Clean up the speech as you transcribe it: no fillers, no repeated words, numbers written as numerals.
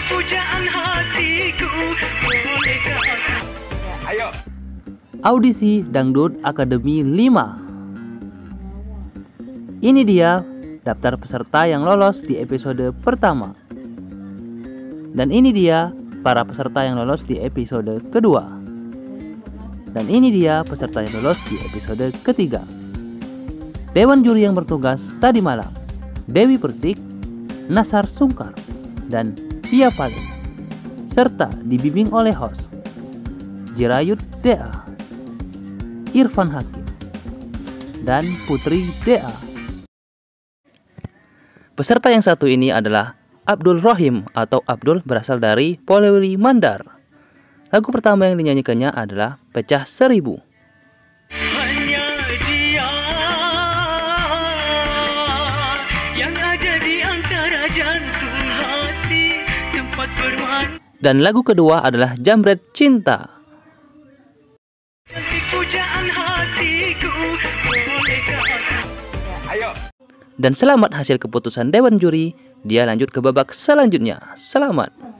pujaan hatiku, bolehkah aku? Ayo. Audisi Dangdut Akademi 5. Ini dia daftar peserta yang lolos di episode pertama. Dan ini dia para peserta yang lolos di episode kedua. Dan ini dia peserta yang lolos di episode ketiga. Dewan juri yang bertugas tadi malam: Dewi Persik, Nasar Sungkar, dan Tia Paling, serta dibimbing oleh host Jirayut DA, Irfan Hakim, dan Putri DA. Peserta yang satu ini adalah Abdul Rohim atau Abdul, berasal dari Polewili Mandar. Lagu pertama yang dinyanyikannya adalah Pecah 1000. Hanya dia yang ada di antara jantung hati, tempat bermain. Dan lagu kedua adalah Jamret Cinta. Cantik pujaan hatiku, bolehkah aku? Ayo. Dan selamat hasil keputusan Dewan Juri. Dia lanjut ke babak selanjutnya. Selamat.